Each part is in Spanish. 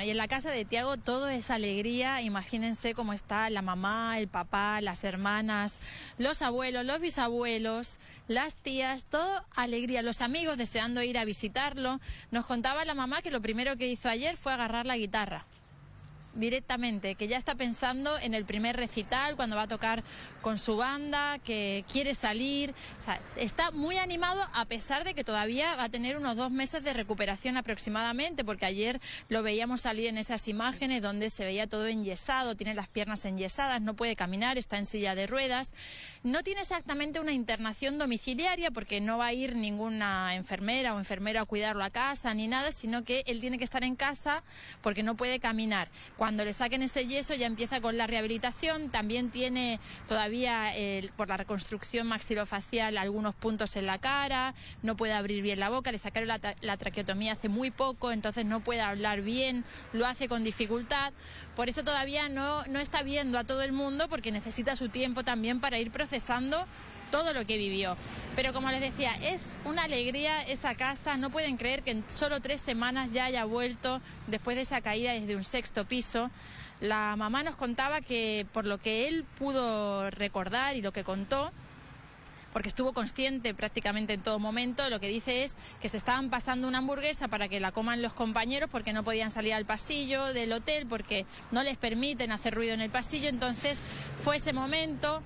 y en la casa de Tiago todo es alegría. Imagínense cómo está la mamá, el papá, las hermanas, los abuelos, los bisabuelos, las tías, todo alegría. Los amigos deseando ir a visitarlo. Nos contaba la mamá que lo primero que hizo ayer fue agarrar la guitarra. Directamente, que ya está pensando en el primer recital, cuando va a tocar con su banda, que quiere salir. O sea, está muy animado a pesar de que todavía va a tener unos 2 meses de recuperación aproximadamente, porque ayer lo veíamos salir en esas imágenes donde se veía todo enyesado, tiene las piernas enyesadas, no puede caminar, está en silla de ruedas. No tiene exactamente una internación domiciliaria porque no va a ir ninguna enfermera o enfermero a cuidarlo a casa ni nada, sino que él tiene que estar en casa porque no puede caminar. Cuando le saquen ese yeso ya empieza con la rehabilitación. También tiene todavía, por la reconstrucción maxilofacial, algunos puntos en la cara, no puede abrir bien la boca, le sacaron la traqueotomía hace muy poco, entonces no puede hablar bien, lo hace con dificultad. Por eso todavía no está viendo a todo el mundo, porque necesita su tiempo también para ir procesando todo lo que vivió. Pero como les decía, es una alegría esa casa. No pueden creer que en solo 3 semanas ya haya vuelto después de esa caída desde un 6º piso. La mamá nos contaba que por lo que él pudo recordar y lo que contó, porque estuvo consciente prácticamente en todo momento, lo que dice es que se estaban pasando una hamburguesa para que la coman los compañeros porque no podían salir al pasillo del hotel porque no les permiten hacer ruido en el pasillo. Entonces fue ese momento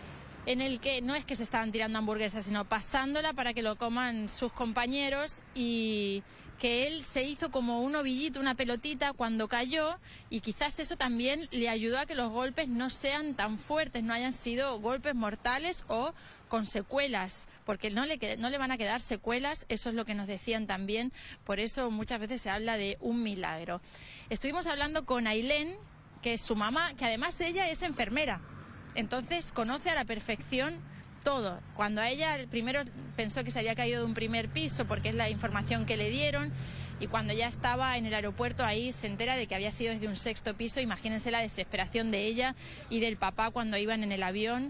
en el que no es que se estaban tirando hamburguesas, sino pasándola para que lo coman sus compañeros, y que él se hizo como un ovillito, una pelotita cuando cayó, y quizás eso también le ayudó a que los golpes no sean tan fuertes, no hayan sido golpes mortales o con secuelas, porque no le van a quedar secuelas. Eso es lo que nos decían también. Por eso muchas veces se habla de un milagro. Estuvimos hablando con Ailén, que es su mamá, que además ella es enfermera. Entonces conoce a la perfección todo. Cuando a ella primero pensó que se había caído de un primer piso, porque es la información que le dieron, y cuando ya estaba en el aeropuerto ahí se entera de que había sido desde un 6º piso. Imagínense la desesperación de ella y del papá cuando iban en el avión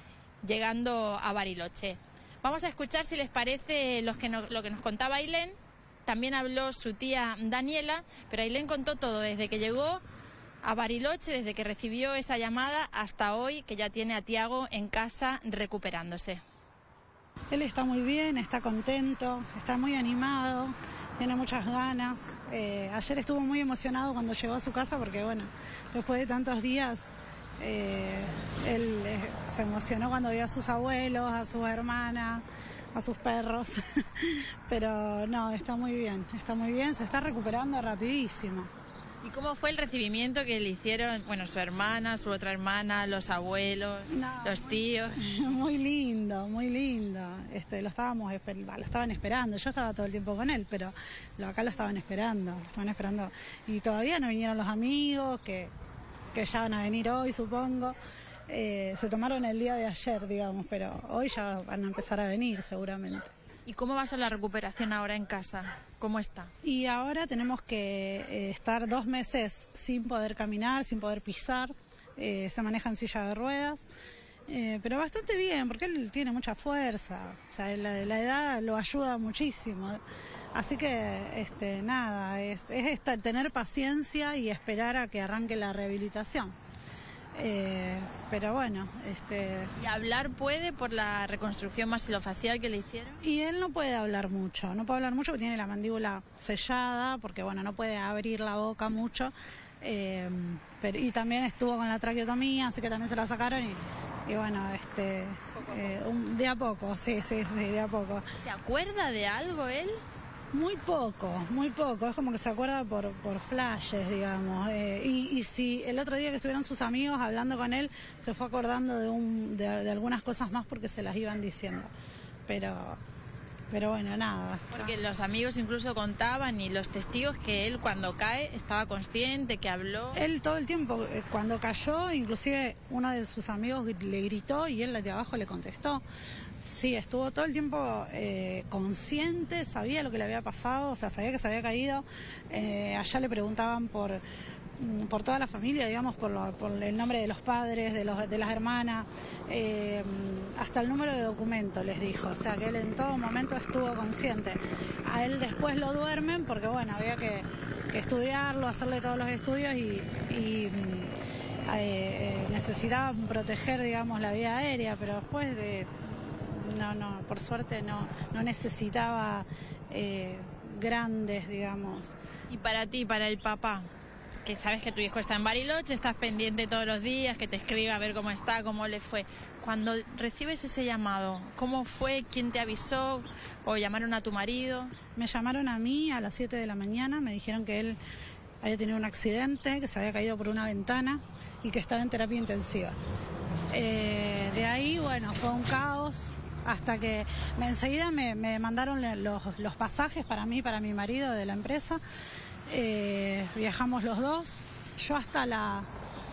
llegando a Bariloche. Vamos a escuchar, si les parece, lo que nos contaba Ailén. También habló su tía Daniela, pero Ailén contó todo desde que llegó a Bariloche, desde que recibió esa llamada hasta hoy, que ya tiene a Tiago en casa recuperándose. Él está muy bien, está contento, está muy animado, tiene muchas ganas. Ayer estuvo muy emocionado cuando llegó a su casa porque, bueno, después de tantos días, él se emocionó cuando vio a sus abuelos, a sus hermanas, a sus perros. Pero no, está muy bien, se está recuperando rapidísimo. ¿Y cómo fue el recibimiento que le hicieron, bueno, su hermana, su otra hermana, los abuelos, los tíos? Muy lindo, muy lindo. Lo estaban esperando. Yo estaba todo el tiempo con él, pero acá lo estaban esperando. Y todavía no vinieron los amigos, que ya van a venir hoy, supongo. Se tomaron el día de ayer, digamos, pero hoy ya van a empezar a venir seguramente. ¿Y cómo va a ser la recuperación ahora en casa? ¿Cómo está? Y ahora tenemos que estar 2 meses sin poder caminar, sin poder pisar. Se maneja en silla de ruedas, pero bastante bien, porque él tiene mucha fuerza. O sea, la edad lo ayuda muchísimo. Así que nada, es tener paciencia y esperar a que arranque la rehabilitación. Pero bueno, ¿Y hablar puede por la reconstrucción maxilofacial que le hicieron? Y él no puede hablar mucho porque tiene la mandíbula sellada, porque bueno, no puede abrir la boca mucho, y también estuvo con la traqueotomía, así que también se la sacaron y bueno, de a poco, sí, de a poco. ¿Se acuerda de algo él? Muy poco, es como que se acuerda por flashes, digamos, y si el otro día que estuvieron sus amigos hablando con él, se fue acordando de algunas cosas más porque se las iban diciendo, pero bueno, nada. Porque los amigos incluso contaban, y los testigos, que él cuando cae estaba consciente, que habló. Él todo el tiempo, cuando cayó, inclusive uno de sus amigos le gritó y él de abajo le contestó. Sí, estuvo todo el tiempo consciente, sabía lo que le había pasado, o sea, sabía que se había caído. Allá le preguntaban por por toda la familia, digamos, por el nombre de los padres, de las hermanas, hasta el número de documento les dijo, o sea que él en todo momento estuvo consciente. A él después lo duermen porque bueno, había que estudiarlo, hacerle todos los estudios y necesitaban proteger, digamos, la vía aérea, pero después no, por suerte no necesitaba grandes, digamos. Y para ti, para el papá, que sabes que tu hijo está en Bariloche, estás pendiente todos los días, que te escribe a ver cómo está, cómo le fue. Cuando recibes ese llamado, ¿cómo fue? ¿Quién te avisó? ¿O llamaron a tu marido? Me llamaron a mí a las 7 de la mañana, me dijeron que él había tenido un accidente, que se había caído por una ventana y que estaba en terapia intensiva. De ahí, bueno, fue un caos hasta que enseguida me mandaron los pasajes para mí, para mi marido de la empresa. Viajamos los dos. Yo hasta las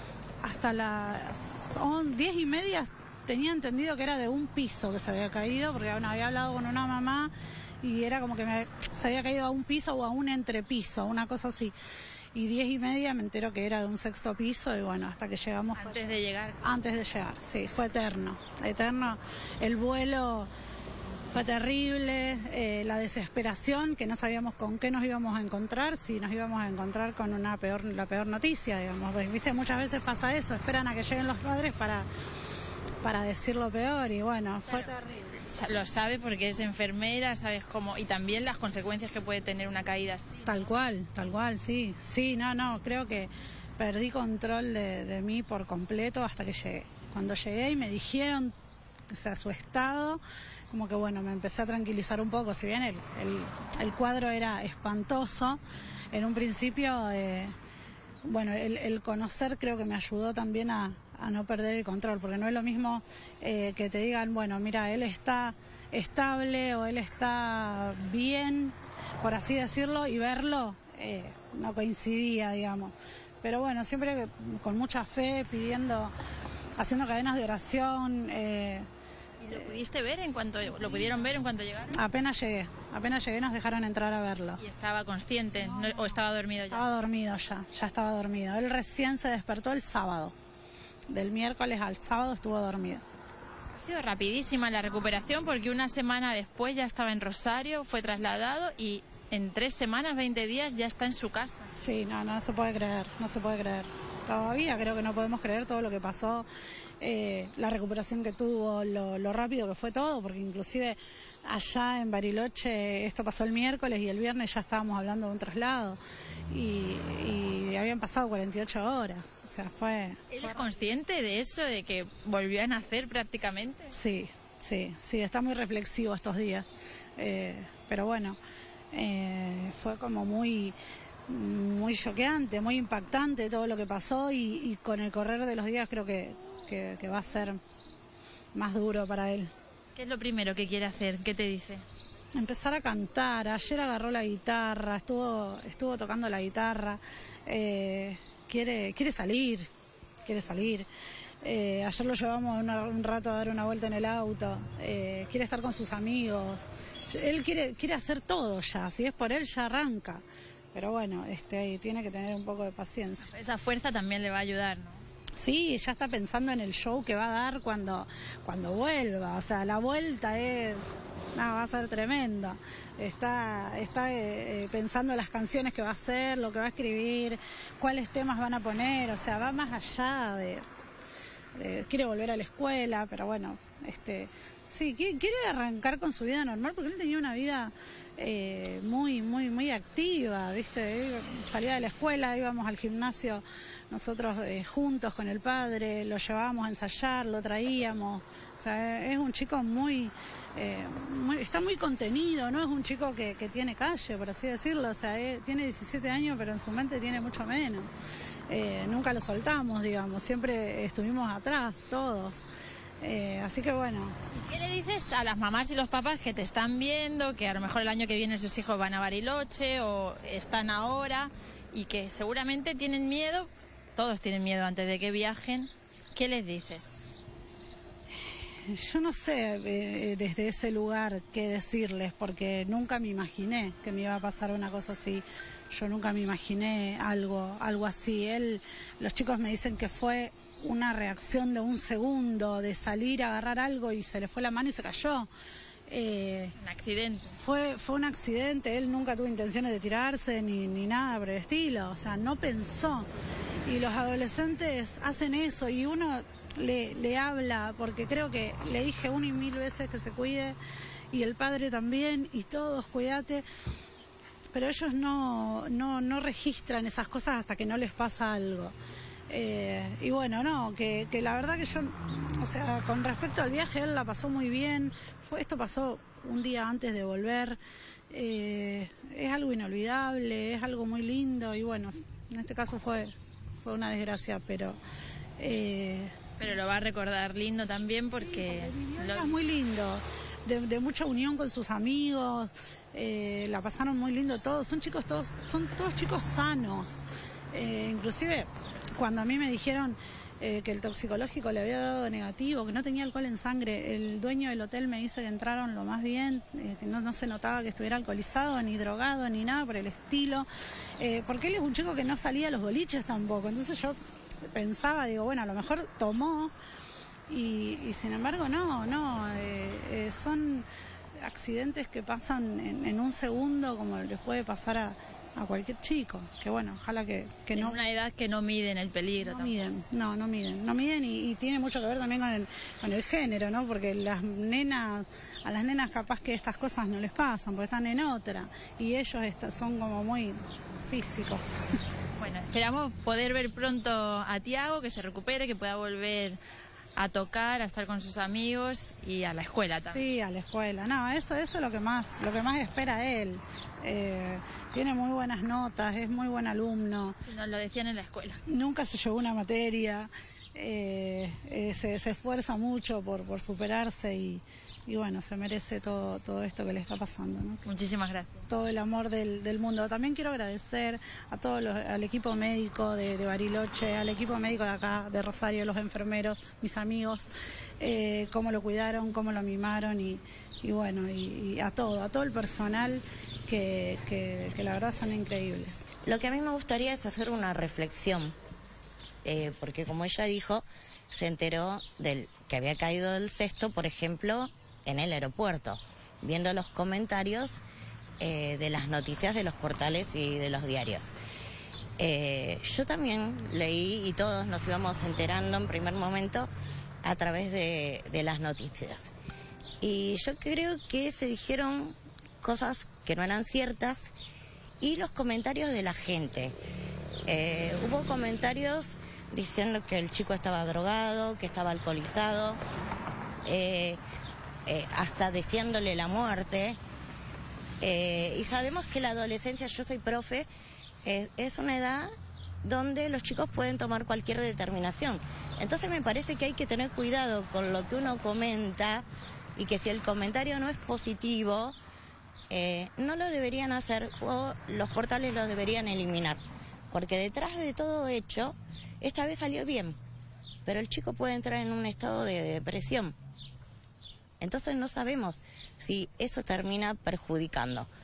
10:30 tenía entendido que era de un piso que se había caído, porque bueno, había hablado con una mamá y era como que se había caído a un piso o a un entrepiso, una cosa así. Y 10:30 me entero que era de un 6º piso y bueno, hasta que llegamos... Antes de llegar. Antes de llegar, sí, fue eterno. El vuelo fue terrible, la desesperación, que no sabíamos con qué nos íbamos a encontrar, si nos íbamos a encontrar con la peor noticia, digamos. Porque, viste, muchas veces pasa eso, esperan a que lleguen los padres para decir lo peor y bueno, fue terrible. Lo sabe porque es enfermera, sabes cómo, y también las consecuencias que puede tener una caída así. Tal cual, sí. Sí, no, creo que perdí control de mí por completo hasta que llegué. Cuando llegué y me dijeron, o sea, su estado, como que bueno, me empecé a tranquilizar un poco, si bien el cuadro era espantoso, en un principio, bueno, el conocer creo que me ayudó también a no perder el control, porque no es lo mismo que te digan, bueno, mira, él está estable o él está bien, por así decirlo, y verlo no coincidía, digamos. Pero bueno, siempre con mucha fe, haciendo cadenas de oración. ¿Y lo pudiste ver lo pudieron ver en cuanto llegaron? Apenas llegué, nos dejaron entrar a verlo. ¿Y estaba consciente o estaba dormido ya? Estaba dormido ya estaba dormido. Él recién se despertó el sábado. Del miércoles al sábado estuvo dormido. Ha sido rapidísima la recuperación porque una semana después ya estaba en Rosario, fue trasladado y en 3 semanas, 20 días ya está en su casa. Sí, no se puede creer. Todavía creo que no podemos creer todo lo que pasó, la recuperación que tuvo, lo rápido que fue todo, porque inclusive allá en Bariloche esto pasó el miércoles y el viernes ya estábamos hablando de un traslado y habían pasado 48 horas. O sea, ¿Él es consciente de eso, de que volvió a nacer prácticamente? Sí, está muy reflexivo estos días. Pero bueno, fue como muy choqueante, muy impactante todo lo que pasó y con el correr de los días creo que va a ser más duro para él. ¿Qué es lo primero que quiere hacer? ¿Qué te dice? Empezar a cantar. Ayer agarró la guitarra, estuvo tocando la guitarra. Quiere salir. Ayer lo llevamos un rato a dar una vuelta en el auto. Quiere estar con sus amigos. Él quiere hacer todo ya. Si es por él, ya arranca. Pero bueno, tiene que tener un poco de paciencia. Esa fuerza también le va a ayudar, ¿no? Sí, ya está pensando en el show que va a dar cuando vuelva. O sea, la vuelta va a ser tremenda. Está pensando las canciones que va a hacer, lo que va a escribir, cuáles temas van a poner. O sea, va más allá quiere volver a la escuela, pero bueno, sí, quiere arrancar con su vida normal porque él tenía una vida muy activa, ¿viste? Salía de la escuela, íbamos al gimnasio nosotros juntos con el padre, lo llevábamos a ensayar, lo traíamos. O sea, es un chico está muy contenido, no es un chico que tiene calle, por así decirlo. O sea, tiene 17 años, pero en su mente tiene mucho menos. Nunca lo soltamos, digamos, siempre estuvimos atrás, todos. Así que bueno. ¿Y qué le dices a las mamás y los papás que te están viendo, que a lo mejor el año que viene sus hijos van a Bariloche o están ahora y que seguramente tienen miedo, todos tienen miedo antes de que viajen? ¿Qué les dices? Yo no sé desde ese lugar qué decirles, porque nunca me imaginé que me iba a pasar una cosa así. Yo nunca me imaginé algo así. Los chicos me dicen que fue una reacción de un segundo, de salir a agarrar algo y se le fue la mano y se cayó. Un accidente. Fue un accidente, él nunca tuvo intenciones de tirarse ni nada por el estilo, o sea, no pensó. Y los adolescentes hacen eso y uno le habla, porque creo que le dije 1 y 1000 veces que se cuide, y el padre también, y todos, cuídate. Pero ellos no registran esas cosas hasta que no les pasa algo. Y bueno, no, que la verdad que yo, o sea, con respecto al viaje, él la pasó muy bien. Esto pasó un día antes de volver. Es algo inolvidable, es algo muy lindo y bueno, en este caso fue una desgracia, pero... Pero lo va a recordar lindo también porque... Es muy lindo, de mucha unión con sus amigos, la pasaron muy lindo todos, son todos chicos sanos. Inclusive cuando a mí me dijeron que el toxicológico le había dado negativo, que no tenía alcohol en sangre, el dueño del hotel me dice que entraron lo más bien, que no se notaba que estuviera alcoholizado, ni drogado, ni nada por el estilo, porque él es un chico que no salía a los boliches tampoco, entonces yo pensaba, digo, bueno, a lo mejor tomó y sin embargo no, son accidentes que pasan en un segundo, como les puede pasar a cualquier chico, que bueno, ojalá que no. En una edad que no miden el peligro. No miden y tiene mucho que ver también con el género, ¿no? Porque a las nenas capaz que estas cosas no les pasan, porque están en otra, y ellos son como muy físicos. Bueno, esperamos poder ver pronto a Tiago, que se recupere, que pueda volver a tocar, a estar con sus amigos y a la escuela también. Sí, a la escuela. No, eso es lo que más espera él. Tiene muy buenas notas, es muy buen alumno. Nos lo decían en la escuela. Nunca se llevó una materia, se esfuerza mucho por superarse y bueno, se merece todo esto que le está pasando, ¿no? Muchísimas gracias. Todo el amor del mundo. También quiero agradecer a al equipo médico de Bariloche, al equipo médico de acá, de Rosario, los enfermeros, mis amigos, cómo lo cuidaron, cómo lo mimaron y bueno, y a todo el personal que la verdad son increíbles. Lo que a mí me gustaría es hacer una reflexión, porque como ella dijo, se enteró que había caído del cesto, por ejemplo, en el aeropuerto, viendo los comentarios de las noticias de los portales y de los diarios. Yo también leí y todos nos íbamos enterando en primer momento a través de las noticias. Y yo creo que se dijeron cosas que no eran ciertas y los comentarios de la gente. Hubo comentarios diciendo que el chico estaba drogado, que estaba alcoholizado, hasta deseándole la muerte. Y sabemos que la adolescencia, yo soy profe, es una edad donde los chicos pueden tomar cualquier determinación. Entonces me parece que hay que tener cuidado con lo que uno comenta y que si el comentario no es positivo, no lo deberían hacer o los portales los deberían eliminar. Porque detrás de todo hecho, esta vez salió bien, pero el chico puede entrar en un estado de depresión. Entonces no sabemos si eso termina perjudicando.